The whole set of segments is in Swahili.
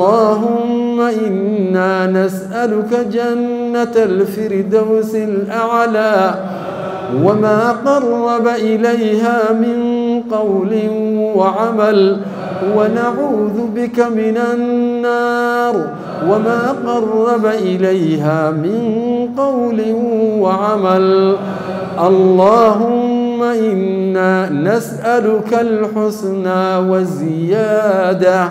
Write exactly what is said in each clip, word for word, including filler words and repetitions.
اللهم إنا نسألك جنة الفردوس الأعلى وما قرب إليها من قول وعمل، ونعوذ بك من النار وما قرب إليها من قول وعمل. اللهم إنا نسألك الحسنى والزيادة.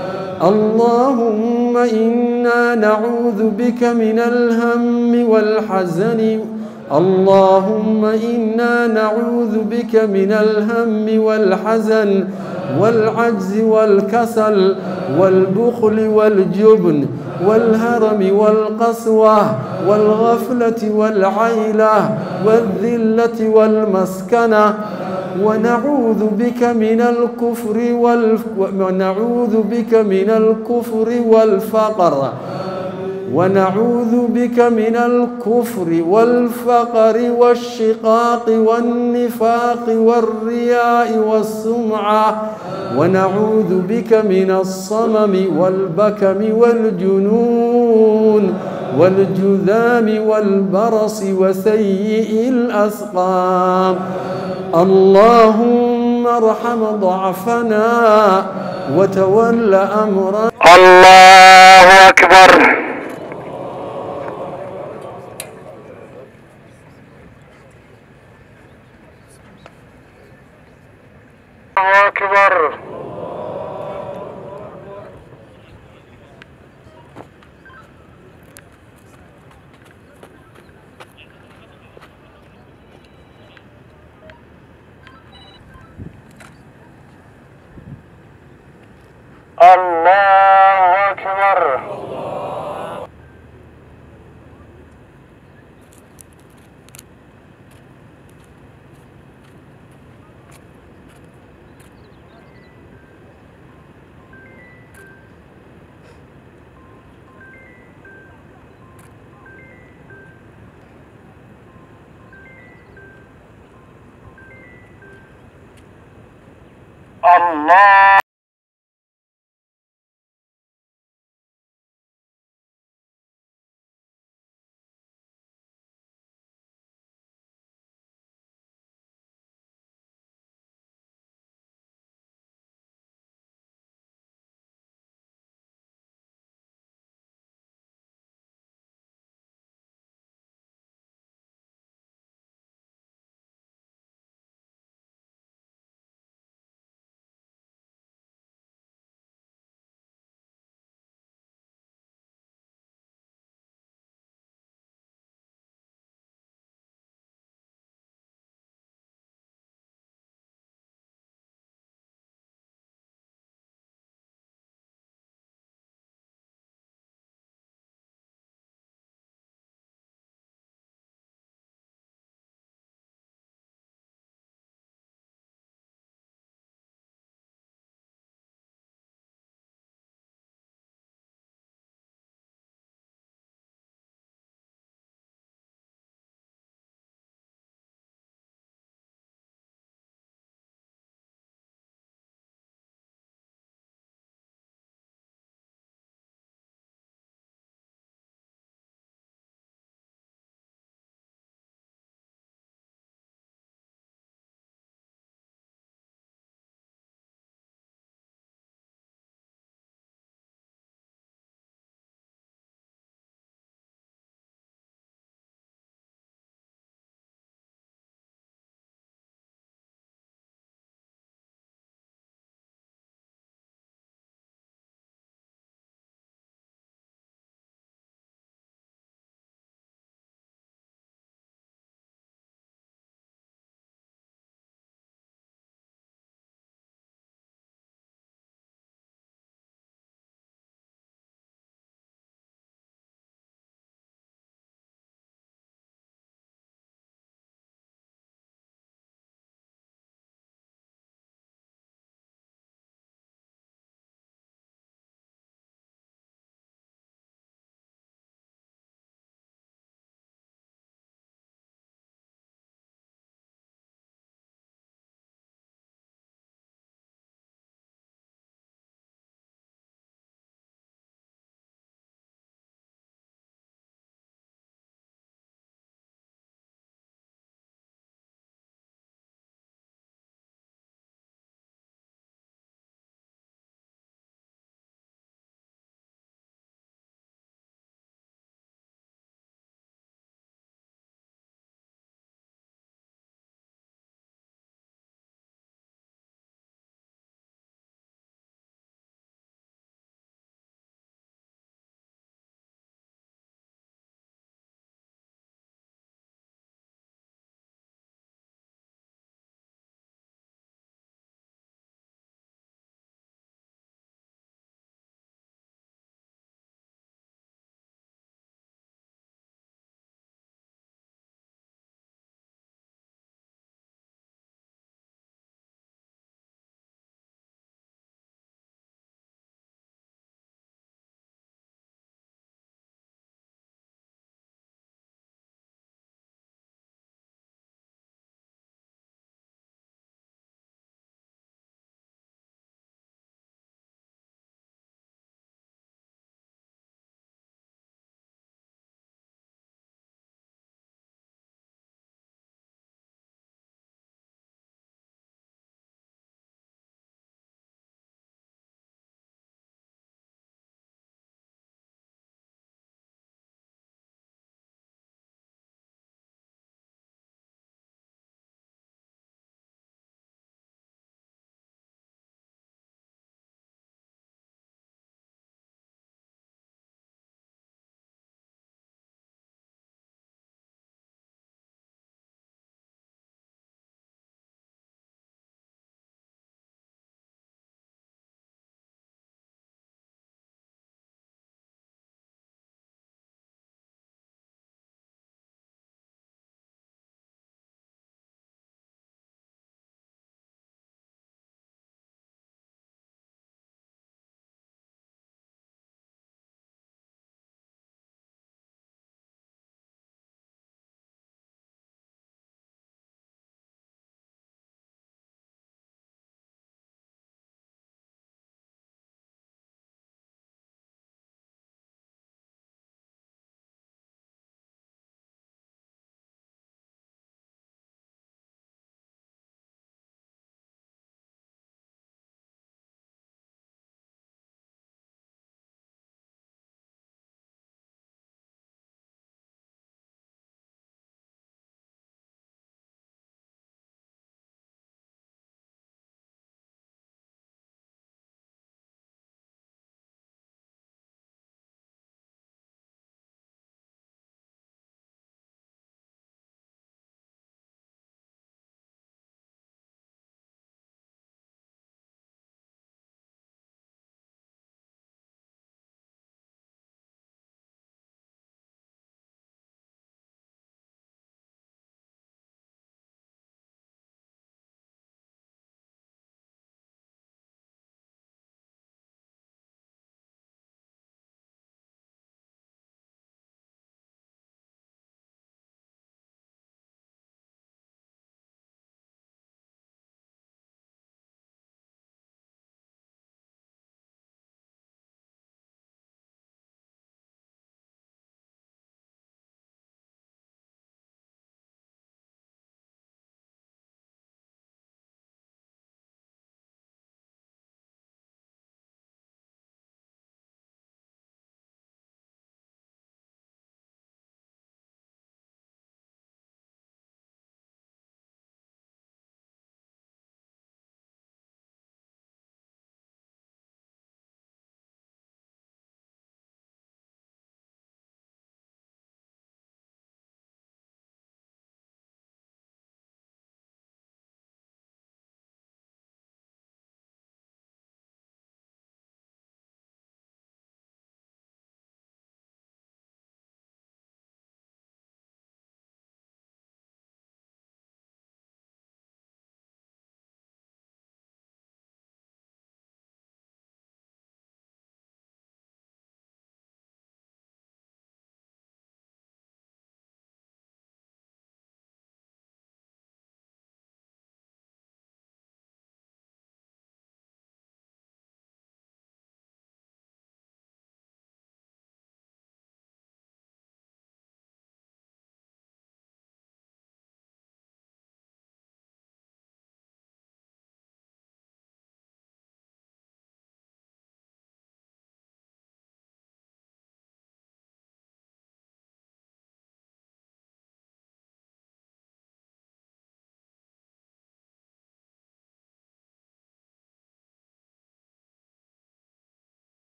اللهم إنا نعوذ بك من الهم والحزن اللهم إنا نعوذ بك من الهم والحزن والعجز والكسل والبخل والجبن والهرم والقسوة والغفلة والعيلة والذلة والمسكنة، ونعوذ بك من الكفر والف... ونعوذ بك من الكفر والفقر ونعوذ بك من الكفر والفقر والشقاق والنفاق والرياء والسمعة، ونعوذ بك من الصمم والبكم والجنون والجذام والبرص وسيء الأسقام. اللهم ارحم ضعفنا وتول أمرنا. الله أكبر. الله أكبر. الله أكبر. الله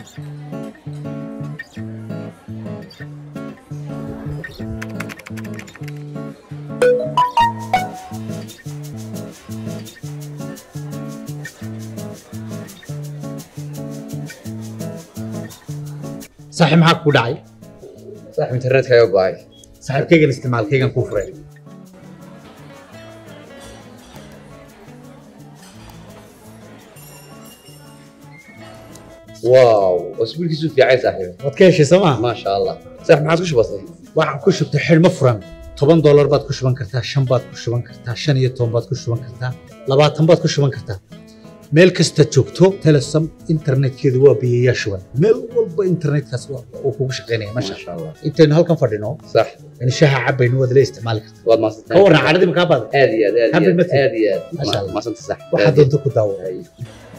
صاحب معك وداعي صاحب انترنت كايو باي صاحب كيغن استعمال كيغن كفري واو واسبوع كيسو في عايز صاحبي wadkeeshi soma ما شاء الله صاحب معك وش بسيط waxaan ku shubtay xilmo furan toban dollar baad ku shuban kartaa shan baad ku shuban kartaa shan iyo toban baad ku shuban kartaa labaatan baad ku shuban kartaa meel kasta joogto Telesom internetkeedu waa biyayaa shuban meel walba internetkaas uu kugu shaqeynaya ما masha شاء الله intaynu halkan fadhino صح in shaha cabayno wada la isticmaali kartaa والله ما صدقت ka waran caadadii ma ka baad هذه هذه حبيت هذه مثل. هذه ما شاء الله. ما صدقت صح waxa doonto ku daawo أي.